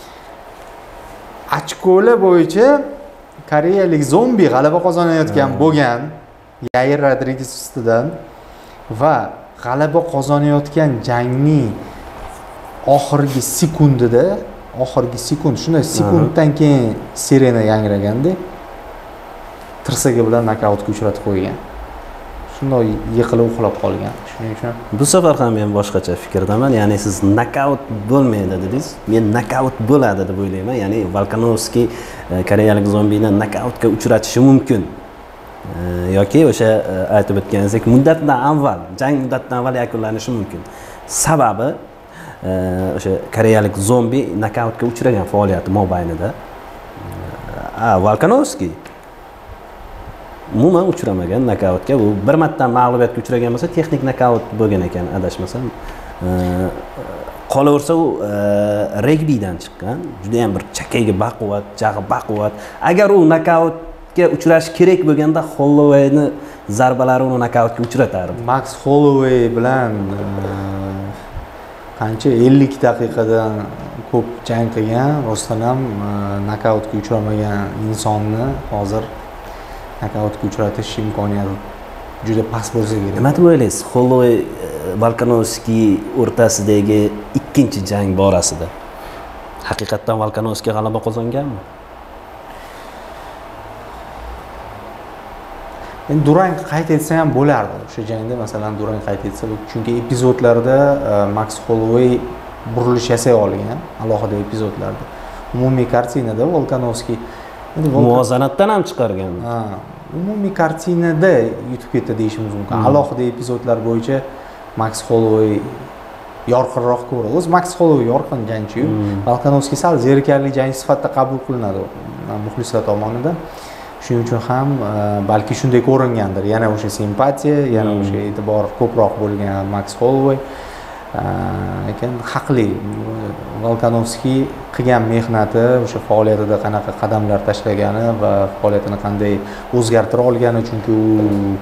ochkolar bo'yicha koreyalik zombi g'alaba qozonayotgan bo'lgan Yair Rodriges ustidan va g'alaba qozonayotgan jangning oxirgi sekund shunday sekunddan keyin sirena yangraganda tirsagi bilan nokautga uchratib qo'ygan. Shunday yiqilib uxlab qolgan. Shuning uchun bu safar ham men boshqacha fikrdaman. Ya'ni siz nokaut bo'lmaydi dedingiz. Men nokaut bo'ladi deb o'ylayman. Ya'ni Volkanovski koreyalik zombini nokautga uchratishi mumkin. Yoki o'sha aytib o'tganingizdek jang muddatidan avval yakunlanishi mumkin. Sababi o'sha koreyalik zombi nokautga uchragan faoliyati mobaynida. Volkanovski umuman uchramagan nokautga. U bir marta mag'lubiyatga uchragan bo'lsa, texnik nokaut bo'lgan ekan, adashmasam. Qolaversa u regbidan chiqqan, juda ham bir chakayga baquvvat, jag'i baquvvat. Agar u nokautga uchrash kerak bo'lganda Hollowayni zarbalari uni nokautga uchratardi. Max Holloway bilan qancha 50 daqiqadan ko'p jang qilgan, rostdan ham nokautga uchramagan insonni hozir nokautga uchratish imkoniyati juda past bo'lsa kerak. Nima deb o'ylaysiz? Holloway Volkanovski o'rtasidagi ikkinchi jang borasida haqiqatan Volkanovski g'alaba qozonganmi? Endi durang qayd etsa ham bo'lardi. O'sha jangda masalan durang qayd etsa, chunki epizodlarda Max Holloway burilish yasay olgan, alohida epizodlarda. Umumiy kartinada Volkanovski muvozanatdan ham chiqargan. Umumiy kartinada yutib ketdi deyishimiz mumkin. Alohida epizodlar bo'yicha Max Holloway yorqinroq ko'radi. O'zi Max Holloway yorqin jangchi-yu, Volkanovski sal zerikarli jang sifatida qabul qilinadi muxlislar tomonidan. Shuning uchun ham balki shunday ko'ringandir. Yana o'sha simpatiya, yana o'sha e'tibor ko'proq bo'lgan Max Holloway. Lekin haqli. Volkanovski qilgan mehnati, o'sha faoliyatida qanaqa qadamlar tashlagani va faoliyatini qanday o'zgartira olgani, chunki u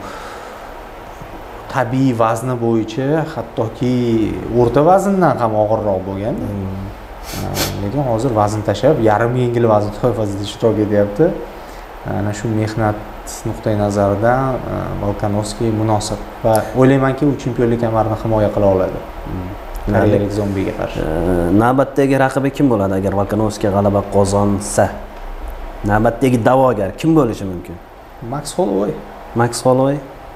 tabiiy vazni bo'yicha hattoki o'rta vazndan ham og'irroq bo'lgan. Lekin hozir vazn tashlab, yarim yengil vazn toifasida ishtirok etyapti. Ana shu mehnat nuqtai nazaridan Volkanovski munosib va o'ylaymanki, u chempionlik kamarini himoya qila oladi. Koreyalik zombiga qarshi. Navbatdagi raqibi kim bo'ladi agar Volkanovski g'alaba qozonsa? Navbatdagi da'vogar kim bo'lishi mumkin? Max Holloway. Max Holloway.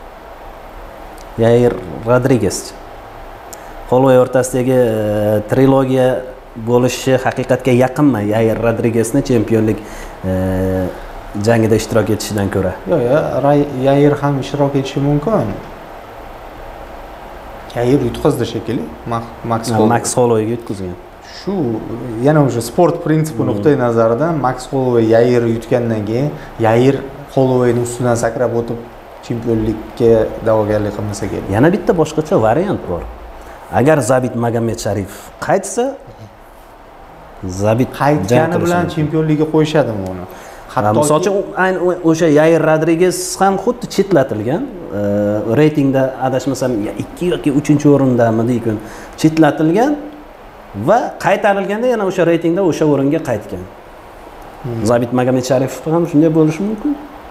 Yair Rodriges. Holloway o'rtasidagi trilogiya bo'lishi haqiqatga yaqinmi? Yair Rodrigesni chempionlik jangida ishtirok etishidan ko'ra. Yo'q, Yair ham ishtirok etishi mumkin. Yair yutqazdi shekilli. Max Hollowayga yutqazgan. Shu yana o'sha sport prinsipi nuqtai nazaridan Max Holloway Yair yutgandan keyin Yair Hollowayning ustidan sakrab o'tib chempionlikka da'vogarlik qilmasa kerak. Yana bitta boshqacha variant bor. Agar Zabit Magomedsharipov qaytsa, Zabit qaytgani bilan chempionlikka qo'yishadimi uni? Misol uchun o'sha Yair Rodriges ham xuddi chetlatilgan. Reytingda adashmasam 2 yoki 3-o'rindami deykin, chetlatilgan va qaytarilganda yana o'sha reytingda o'sha o'ringa qaytgan. Zabit Magomedsharipov ham shunday bo'lishi mumkin.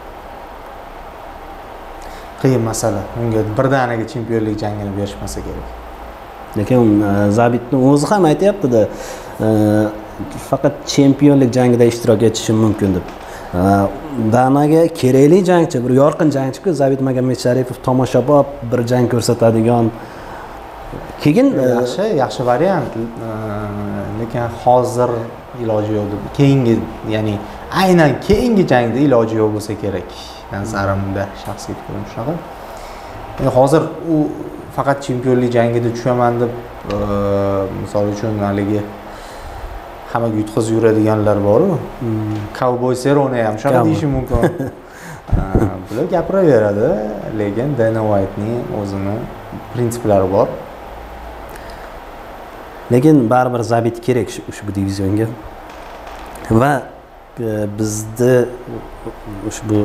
Qiyin masala. Unga birdaniga chempionlik jangini berishmasa kerak. Lekin Zabitning o'zi ham aytayapti-da, faqat chempionlik jangida ishtirok etishi mumkin deb. Danaga kerakli jangchi, bir yorqin jangchi-ku, Zabit Magomedsharipov tomoshabob bir jang ko'rsatadigan. Keyin yaxshi variant. Lekin hozir iloji yo'q deb. Keyingi, ya'ni aynan keyingi jangda iloji yo'q bo'lsa kerak. Nazarimda shaxsiy fikrim shunaqa. Hozir u faqat chempionlik jangida tushaman deb, misol uchun haligi hammaga yutqazib yuradiganlar bor-ku. Cowboy Cerrone ham shunaqa deyishi mumkin. bular gapiraveradi, lekin Dana Whitening o'zini prinsiplari bor. Lekin baribir zabit kerak ushbu divizionga. Va bizni ushbu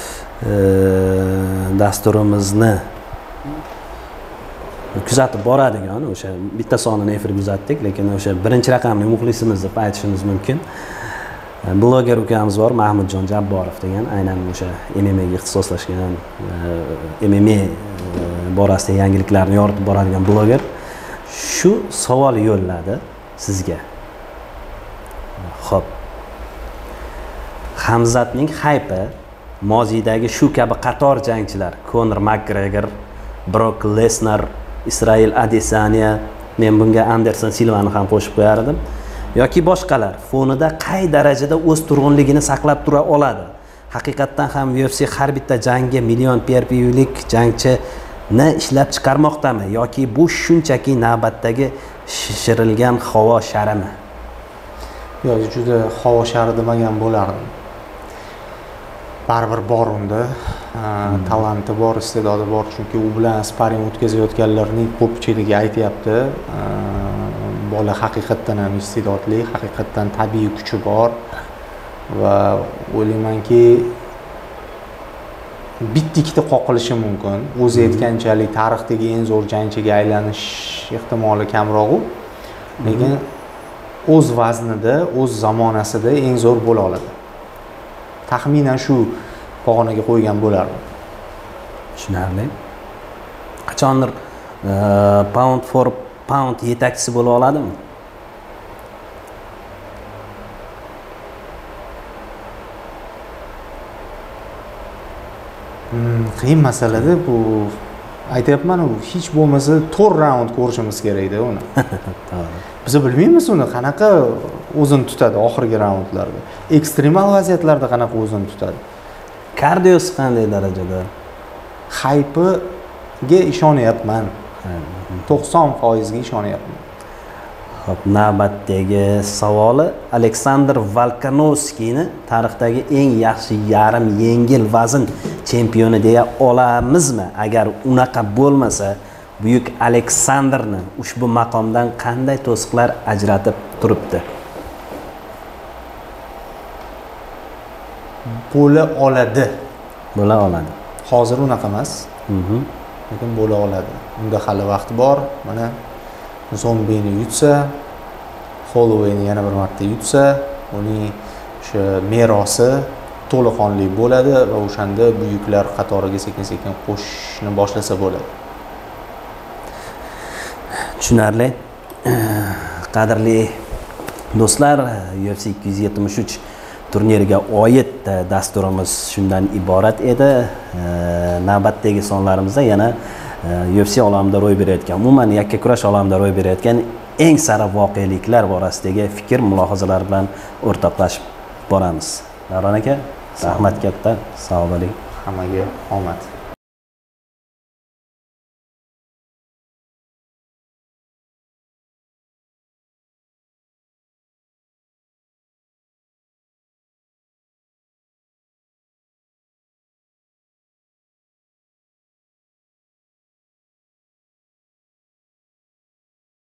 dasturimizni kuzatib boradigan o'sha bitta sonini efirga uzatdik, lekin o'sha birinchi raqamli muxlisimiz deb aytishimiz mumkin. Bloger ukamiz bor, Mahmudjon Jabborov degan, aynan o'sha MMA ga ixtisoslashgan, MMA borasidagi yangiliklarni yoritib boradigan bloger. Shu savol yo'lladi sizga. Xo'p. Hamzatning haypi mozidagi shu kabi qator jangchilar, Conor McGregor, Brock Lesnar, Israel Adesanya, men bunga Anderson Silvani ham qo'shib qo'yar edim, yoki boshqalar fonida qay darajada o'z turg'unligini saqlab tura oladi? Haqiqatdan ham UFC har bitta jangga million pay-per-viewlik jangchini ishlab chiqarmoqdami yoki bu shunchaki navbatdagi shishirilgan havo sharimi? Yo'q, juda havo shari demagan bo'lardim. Baribir bor unda, talanti bor, iste'dodi bor, chunki u bilan sparing o'tkazayotganlarning ko'pchiligi aytayapti, bola haqiqatdan ham iste'dodli, haqiqatdan tabiiy kuchi bor va o'ylaymanki bitta-ikkita qoqilishi mumkin. O'zi aytganchalik tarixdagi eng zo'r jangchiga aylanish ehtimoli kamroq, lekin o'z vaznida, o'z zamonasida eng zo'r bo'la oladi. Taxminan shu pog'onaga qo'ygan bo'lardim. Tushunarli. Qachondir pound for pound yetakchisi bo'la oladimi? Qiyin masalada bu. Aytayapman, u hech bo'lmasa 4 raund ko'rishimiz kerak-da uni. Biz bilmaymiz uni qanaqa o'zini tutadi oxirgi raundlarda. Ekstremal vaziyatlarda qanaqa o'zini tutadi. Kardiosi qanday darajada? Haypiga ishonyapman. 90% ga ishonyapman. Xo'p, navbatdagi savoli Aleksandr Volkanovskiyni tarixdagi eng yaxshi yarim yengil vazn chempioni deya olamizmi? Agar unaqa bo'lmasa, buyuk Aleksandrni ushbu maqomdan qanday to'siqlar ajratib turibdi? Bo'la oladi. Bo'la oladi. Hozir unaqa emas. Lekin bo'la oladi. Unda hali vaqt bor. Mana Zombini yutsa, Hollowayni yana bir marta yutsa, uning o'sha merosi to'liqonli bo'ladi va o'shanda buyuklar qatoriga sekin-sekin qo'shishni boshlasa bo'ladi. Tushunarli. Qadrli do'stlar, UFC 273 turniriga oid dasturimiz shundan iborat edi. Navbatdagi sonlarimizda yana UFC olamida ro'y berayotgan, umuman yakkakurash olamida ro'y berayotgan eng sara voqeliklar borasidagi fikr, mulohazalar bilan o'rtoqlashib boramiz. Davron aka, rahmat katta, sog' bo'ling. Hammaga omad.